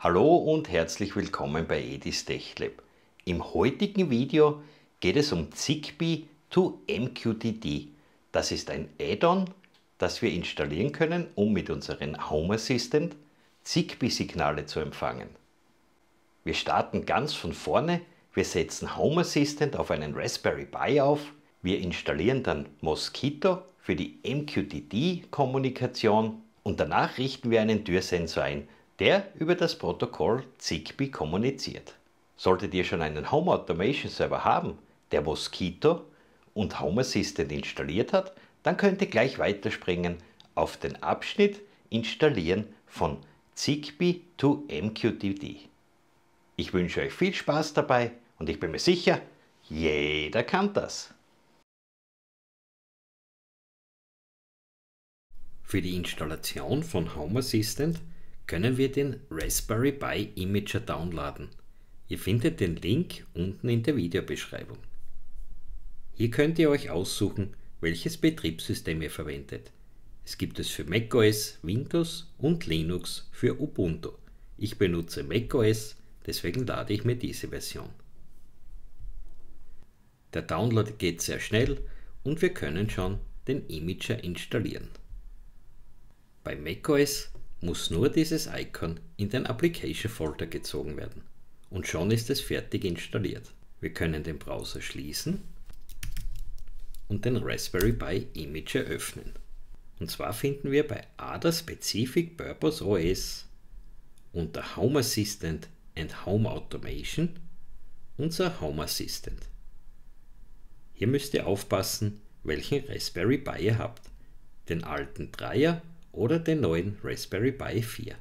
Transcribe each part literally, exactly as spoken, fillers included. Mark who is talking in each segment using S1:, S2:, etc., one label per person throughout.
S1: Hallo und herzlich willkommen bei Edis TechLab. Im heutigen Video geht es um Zigbee to M Q T T. Das ist ein Add-on, das wir installieren können, um mit unserem Home Assistant Zigbee-Signale zu empfangen. Wir starten ganz von vorne. Wir setzen Home Assistant auf einen Raspberry Pi auf. Wir installieren dann Mosquito für die M Q T T-Kommunikation und danach richten wir einen Türsensor ein, der über das Protokoll Zigbee kommuniziert. Solltet ihr schon einen Home Automation Server haben, der Mosquito und Home Assistant installiert hat, dann könnt ihr gleich weiterspringen auf den Abschnitt Installieren von Zigbee to M Q T T. Ich wünsche euch viel Spaß dabei und ich bin mir sicher, jeder kann das. Für die Installation von Home Assistant können wir den Raspberry Pi Imager downloaden. Ihr findet den Link unten in der Videobeschreibung. Hier könnt ihr euch aussuchen, welches Betriebssystem ihr verwendet. Es gibt es für macOS, Windows und Linux für Ubuntu. Ich benutze macOS, deswegen lade ich mir diese Version. Der Download geht sehr schnell und wir können schon den Imager installieren. Bei macOS muss nur dieses Icon in den Application Folder gezogen werden und schon ist es fertig installiert. Wir können den Browser schließen und den Raspberry Pi Imager öffnen. Und zwar finden wir bei Other Specific Purpose O S unter Home Assistant and Home Automation unser Home Assistant. Hier müsst ihr aufpassen, welchen Raspberry Pi ihr habt, den alten Dreier oder den neuen Raspberry Pi vier.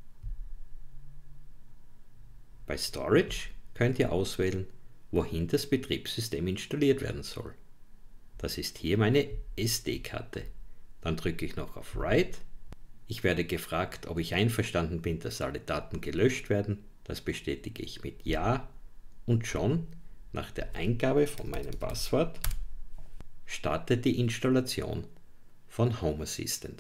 S1: Bei Storage könnt ihr auswählen, wohin das Betriebssystem installiert werden soll. Das ist hier meine S D-Karte. Dann drücke ich noch auf Write. Ich werde gefragt, ob ich einverstanden bin, dass alle Daten gelöscht werden. Das bestätige ich mit Ja und schon nach der Eingabe von meinem Passwort startet die Installation von Home Assistant.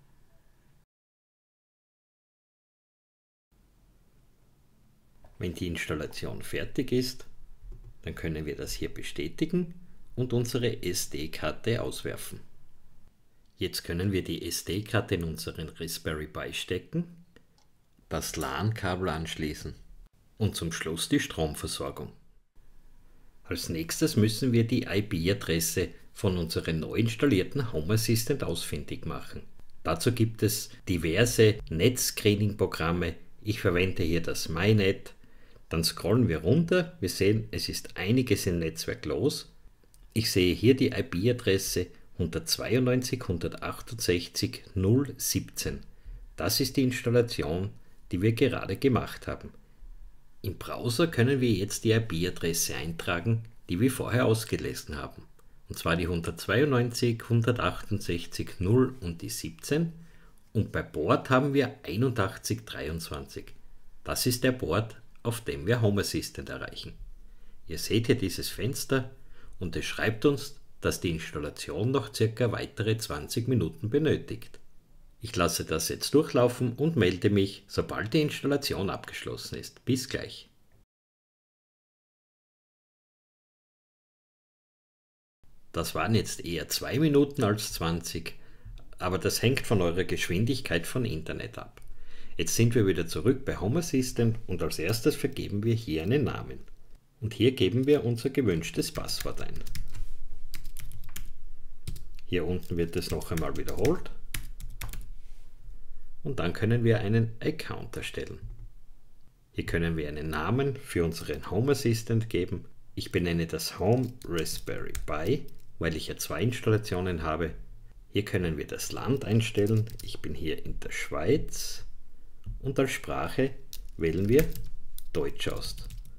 S1: Wenn die Installation fertig ist, dann können wir das hier bestätigen und unsere S D-Karte auswerfen. Jetzt können wir die S D-Karte in unseren Raspberry Pi stecken, das LAN-Kabel anschließen und zum Schluss die Stromversorgung. Als nächstes müssen wir die I P-Adresse von unserem neu installierten Home Assistant ausfindig machen. Dazu gibt es diverse Net-Screening-Programme. Ich verwende hier das MyNet. Dann scrollen wir runter, wir sehen, es ist einiges im Netzwerk los. Ich sehe hier die I P-Adresse hundertzweiundneunzig Punkt hundertachtundsechzig Punkt null siebzehn. Das ist die Installation, die wir gerade gemacht haben. Im Browser können wir jetzt die I P-Adresse eintragen, die wir vorher ausgelesen haben. Und zwar die hundertzweiundneunzig Punkt hundertachtundsechzig Punkt null und die siebzehn. Und bei Port haben wir einundachtzig Punkt dreiundzwanzig. Das ist der Port, auf dem wir Home Assistant erreichen. Ihr seht hier dieses Fenster und es schreibt uns, dass die Installation noch circa weitere zwanzig Minuten benötigt. Ich lasse das jetzt durchlaufen und melde mich, sobald die Installation abgeschlossen ist. Bis gleich. Das waren jetzt eher zwei Minuten als zwanzig, aber das hängt von eurer Geschwindigkeit von Internet ab. Jetzt sind wir wieder zurück bei Home Assistant und als erstes vergeben wir hier einen Namen. Und hier geben wir unser gewünschtes Passwort ein. Hier unten wird es noch einmal wiederholt. Und dann können wir einen Account erstellen. Hier können wir einen Namen für unseren Home Assistant geben. Ich benenne das Home Raspberry Pi, weil ich ja zwei Installationen habe. Hier können wir das Land einstellen. Ich bin hier in der Schweiz. Und als Sprache wählen wir Deutsch aus.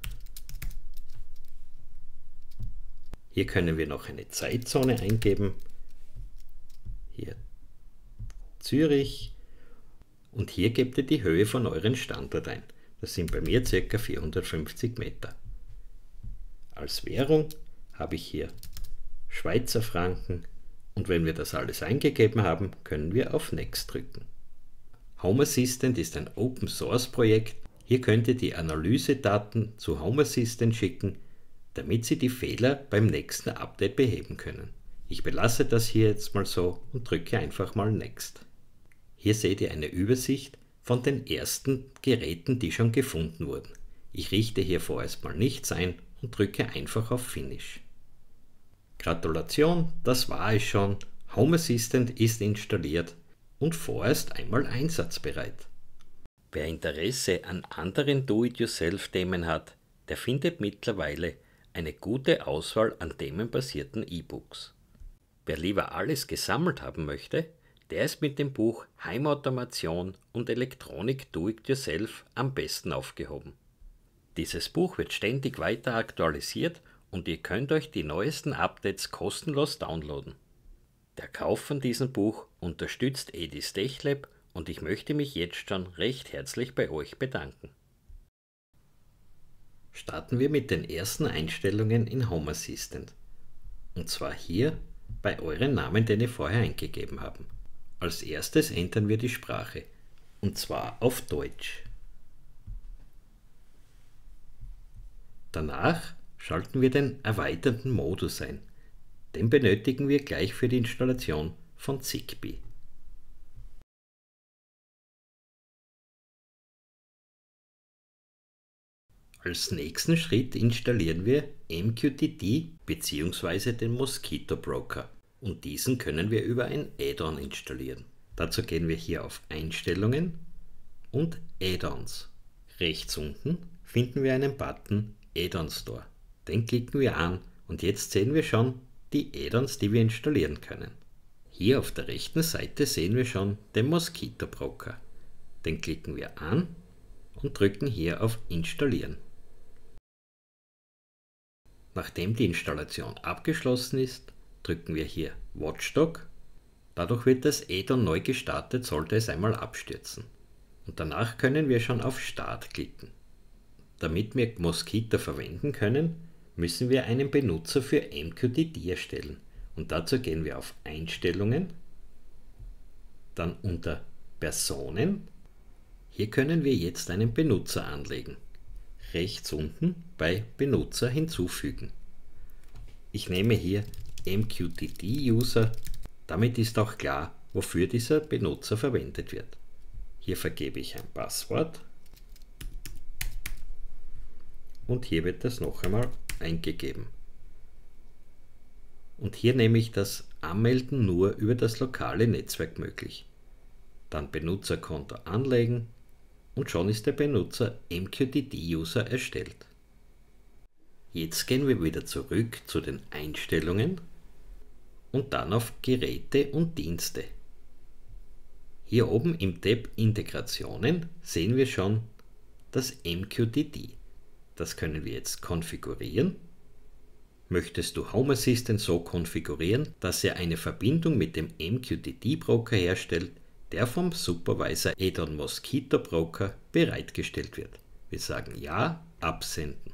S1: Hier können wir noch eine Zeitzone eingeben. Hier Zürich. Und hier gebt ihr die Höhe von euren Standort ein. Das sind bei mir ca. vierhundertfünfzig Meter. Als Währung habe ich hier Schweizer Franken und wenn wir das alles eingegeben haben, können wir auf Next drücken. Home Assistant ist ein Open Source Projekt. Hier könnt ihr die Analysedaten zu Home Assistant schicken, damit Sie die Fehler beim nächsten Update beheben können. Ich belasse das hier jetzt mal so und drücke einfach mal Next. Hier seht ihr eine Übersicht von den ersten Geräten, die schon gefunden wurden. Ich richte hier vorerst mal nichts ein und drücke einfach auf Finish. Gratulation, das war es schon. Home Assistant ist installiert und vorerst einmal einsatzbereit. Wer Interesse an anderen Do-it-yourself-Themen hat, der findet mittlerweile eine gute Auswahl an themenbasierten E-Books. Wer lieber alles gesammelt haben möchte, der ist mit dem Buch Heimautomation und Elektronik Do-it-yourself am besten aufgehoben. Dieses Buch wird ständig weiter aktualisiert und ihr könnt euch die neuesten Updates kostenlos downloaden. Der Kauf von diesem Buch unterstützt Edis TechLab und ich möchte mich jetzt schon recht herzlich bei euch bedanken. Starten wir mit den ersten Einstellungen in Home Assistant. Und zwar hier bei euren Namen, den ihr vorher eingegeben habt. Als erstes ändern wir die Sprache, und zwar auf Deutsch. Danach schalten wir den erweiterten Modus ein. Den benötigen wir gleich für die Installation von Zigbee. Als nächsten Schritt installieren wir M Q T T bzw. den Mosquito Broker und diesen können wir über ein Add-on installieren. Dazu gehen wir hier auf Einstellungen und Add-ons. Rechts unten finden wir einen Button Add-on Store. Den klicken wir an und jetzt sehen wir schon die Add-ons, die wir installieren können. Hier auf der rechten Seite sehen wir schon den Mosquito Broker. Den klicken wir an und drücken hier auf Installieren. Nachdem die Installation abgeschlossen ist, drücken wir hier Watchdog. Dadurch wird das Add-on neu gestartet, sollte es einmal abstürzen. Und danach können wir schon auf Start klicken. Damit wir Mosquito verwenden können, müssen wir einen Benutzer für M Q T T erstellen. Und dazu gehen wir auf Einstellungen, dann unter Personen. Hier können wir jetzt einen Benutzer anlegen. Rechts unten bei Benutzer hinzufügen. Ich nehme hier M Q T T-User, damit ist auch klar, wofür dieser Benutzer verwendet wird. Hier vergebe ich ein Passwort und hier wird das noch einmal eingegeben. Und hier nehme ich das Anmelden nur über das lokale Netzwerk möglich. Dann Benutzerkonto anlegen und schon ist der Benutzer M Q T T-User erstellt. Jetzt gehen wir wieder zurück zu den Einstellungen und dann auf Geräte und Dienste. Hier oben im Tab Integrationen sehen wir schon das M Q T T. Das können wir jetzt konfigurieren. Möchtest du Home Assistant so konfigurieren, dass er eine Verbindung mit dem M Q T T-Broker herstellt, der vom Supervisor Add-on Mosquito Broker bereitgestellt wird. Wir sagen Ja, absenden.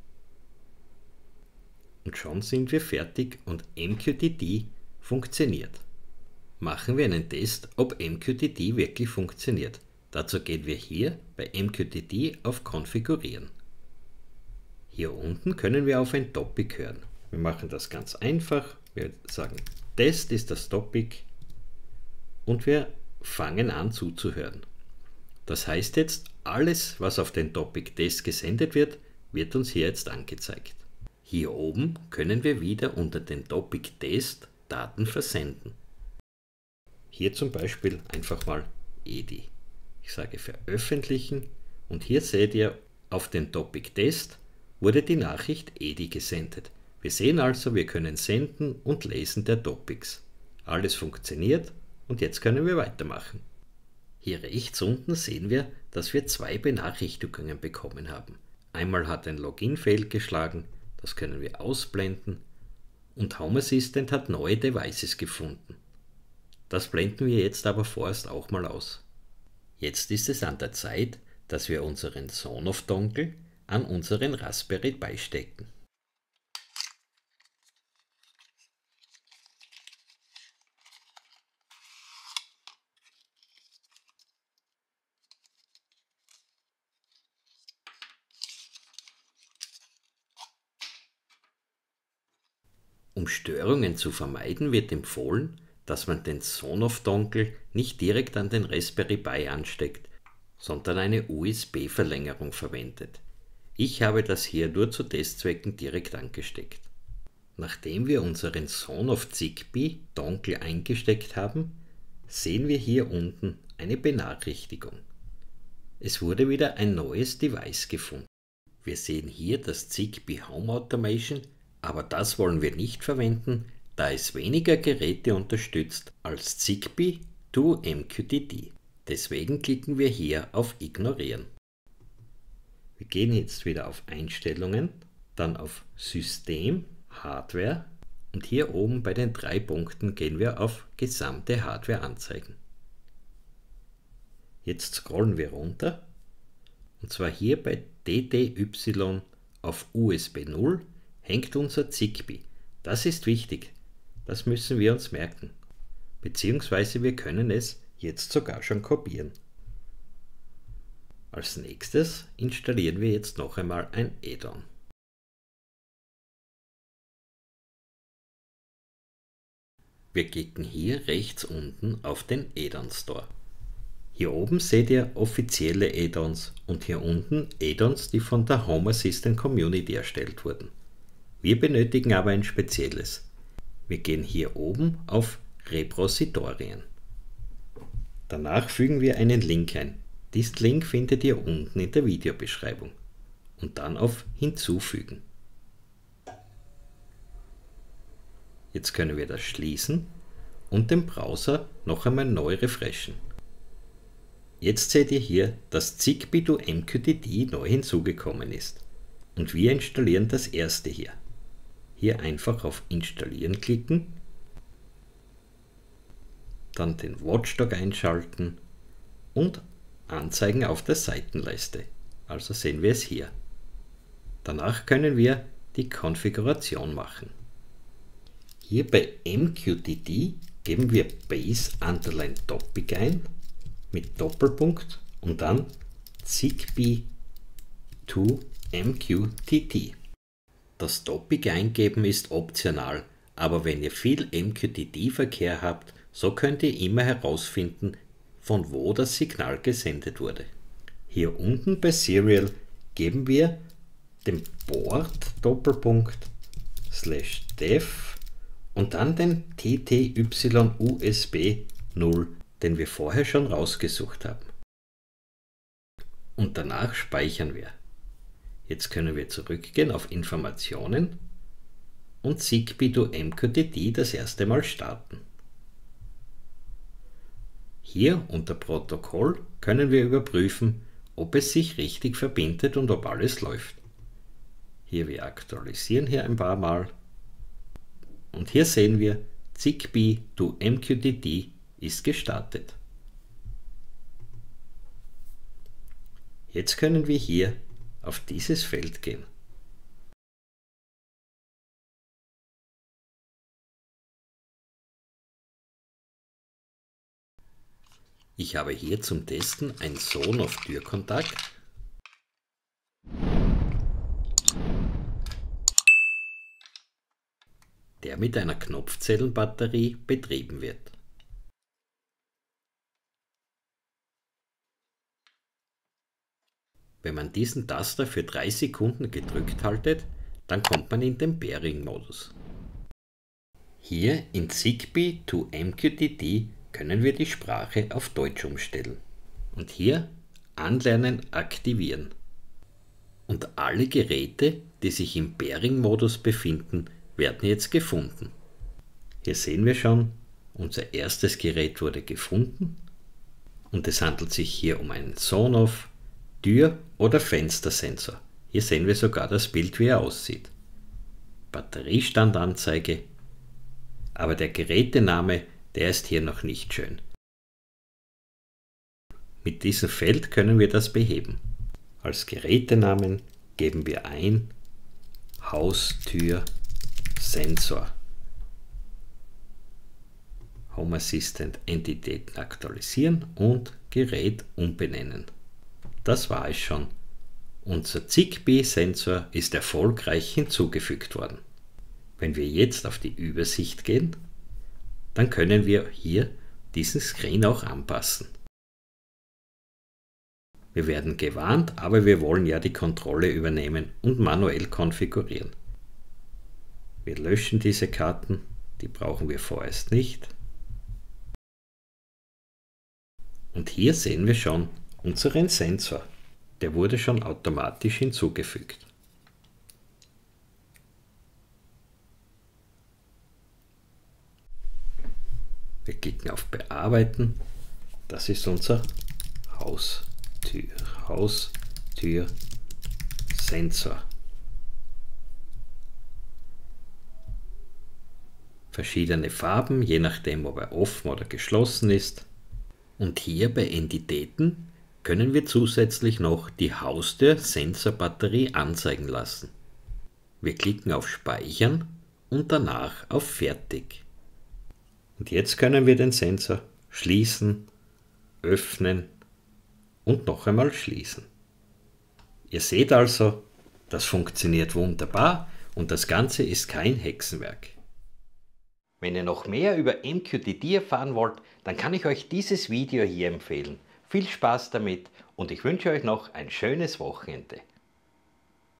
S1: Und schon sind wir fertig und M Q T T funktioniert. Machen wir einen Test, ob M Q T T wirklich funktioniert. Dazu gehen wir hier bei M Q T T auf Konfigurieren. Hier unten können wir auf ein Topic hören. Wir machen das ganz einfach. Wir sagen Test ist das Topic und wir fangen an zuzuhören. Das heißt jetzt, alles was auf den Topic Test gesendet wird, wird uns hier jetzt angezeigt. Hier oben können wir wieder unter den Topic Test Daten versenden. Hier zum Beispiel einfach mal Edi. Ich sage veröffentlichen und hier seht ihr, auf den Topic Test wurde die Nachricht Edi gesendet. Wir sehen also, wir können senden und lesen der Topics. Alles funktioniert und jetzt können wir weitermachen. Hier rechts unten sehen wir, dass wir zwei Benachrichtigungen bekommen haben. Einmal hat ein Login fehlgeschlagen, das können wir ausblenden und Home Assistant hat neue Devices gefunden. Das blenden wir jetzt aber vorerst auch mal aus. Jetzt ist es an der Zeit, dass wir unseren Sonoff-Dongle an unseren Raspberry Pi stecken. Um Störungen zu vermeiden, wird empfohlen, dass man den Sonoff-Dongle nicht direkt an den Raspberry Pi ansteckt, sondern eine U S B-Verlängerung verwendet. Ich habe das hier nur zu Testzwecken direkt angesteckt. Nachdem wir unseren Sonoff Zigbee Dongle eingesteckt haben, sehen wir hier unten eine Benachrichtigung. Es wurde wieder ein neues Device gefunden. Wir sehen hier das Zigbee Home Automation, aber das wollen wir nicht verwenden, da es weniger Geräte unterstützt als Zigbee to M Q T T. Deswegen klicken wir hier auf Ignorieren. Wir gehen jetzt wieder auf Einstellungen, dann auf System, Hardware und hier oben bei den drei Punkten gehen wir auf Gesamte Hardware anzeigen. Jetzt scrollen wir runter und zwar hier bei D D Y auf U S B null hängt unser Zigbee. Das ist wichtig, das müssen wir uns merken, beziehungsweise wir können es jetzt sogar schon kopieren. Als nächstes installieren wir jetzt noch einmal ein Add-on. Wir klicken hier rechts unten auf den Add-on Store. Hier oben seht ihr offizielle Add-ons und hier unten Add-ons, die von der Home Assistant Community erstellt wurden. Wir benötigen aber ein spezielles. Wir gehen hier oben auf Repositorien. Danach fügen wir einen Link ein. Diesen Link findet ihr unten in der Videobeschreibung. Und dann auf Hinzufügen. Jetzt können wir das schließen und den Browser noch einmal neu refreshen. Jetzt seht ihr hier, dass Zigbee to M Q T T neu hinzugekommen ist. Und wir installieren das erste hier. Hier einfach auf Installieren klicken, dann den Watchdog einschalten und Anzeigen auf der Seitenleiste. Also sehen wir es hier. Danach können wir die Konfiguration machen. Hier bei M Q T T geben wir Base Underline Topic ein mit Doppelpunkt und dann Zigbee to M Q T T. Das Topic eingeben ist optional, aber wenn ihr viel M Q T T-Verkehr habt, so könnt ihr immer herausfinden, von wo das Signal gesendet wurde. Hier unten bei Serial geben wir den Port Doppelpunkt slash dev und dann den T T Y U S B null, den wir vorher schon rausgesucht haben. Und danach speichern wir. Jetzt können wir zurückgehen auf Informationen und Zigbee to M Q T T das erste Mal starten. Hier unter Protokoll können wir überprüfen, ob es sich richtig verbindet und ob alles läuft. Hier wir aktualisieren hier ein paar Mal und hier sehen wir, Zigbee to M Q T T ist gestartet. Jetzt können wir hier auf dieses Feld gehen. Ich habe hier zum Testen ein Sonoff Türkontakt der mit einer Knopfzellenbatterie betrieben wird. Wenn man diesen Taster für drei Sekunden gedrückt haltet, dann kommt man in den Pairing-Modus. Hier in Zigbee to M Q T T können wir die Sprache auf Deutsch umstellen. Und hier Anlernen aktivieren. Und alle Geräte, die sich im Pairing-Modus befinden, werden jetzt gefunden. Hier sehen wir schon, unser erstes Gerät wurde gefunden und es handelt sich hier um einen Sonoff Tür- oder Fenstersensor. Hier sehen wir sogar das Bild, wie er aussieht. Batteriestandanzeige, aber der Gerätename, der ist hier noch nicht schön. Mit diesem Feld können wir das beheben. Als Gerätenamen geben wir ein Haustür Sensor. Home Assistant Entitäten aktualisieren und Gerät umbenennen. Das war es schon. Unser Zigbee-Sensor ist erfolgreich hinzugefügt worden. Wenn wir jetzt auf die Übersicht gehen, dann können wir hier diesen Screen auch anpassen. Wir werden gewarnt, aber wir wollen ja die Kontrolle übernehmen und manuell konfigurieren. Wir löschen diese Karten, die brauchen wir vorerst nicht. Und hier sehen wir schon unseren Sensor. Der wurde schon automatisch hinzugefügt. Wir klicken auf Bearbeiten. Das ist unser Haustür, Haustür Sensor. Verschiedene Farben, je nachdem, ob er offen oder geschlossen ist. Und hier bei Entitäten können wir zusätzlich noch die Haustür-Sensorbatterie anzeigen lassen. Wir klicken auf Speichern und danach auf Fertig. Und jetzt können wir den Sensor schließen, öffnen und noch einmal schließen. Ihr seht also, das funktioniert wunderbar und das Ganze ist kein Hexenwerk. Wenn ihr noch mehr über M Q T T erfahren wollt, dann kann ich euch dieses Video hier empfehlen. Viel Spaß damit und ich wünsche euch noch ein schönes Wochenende.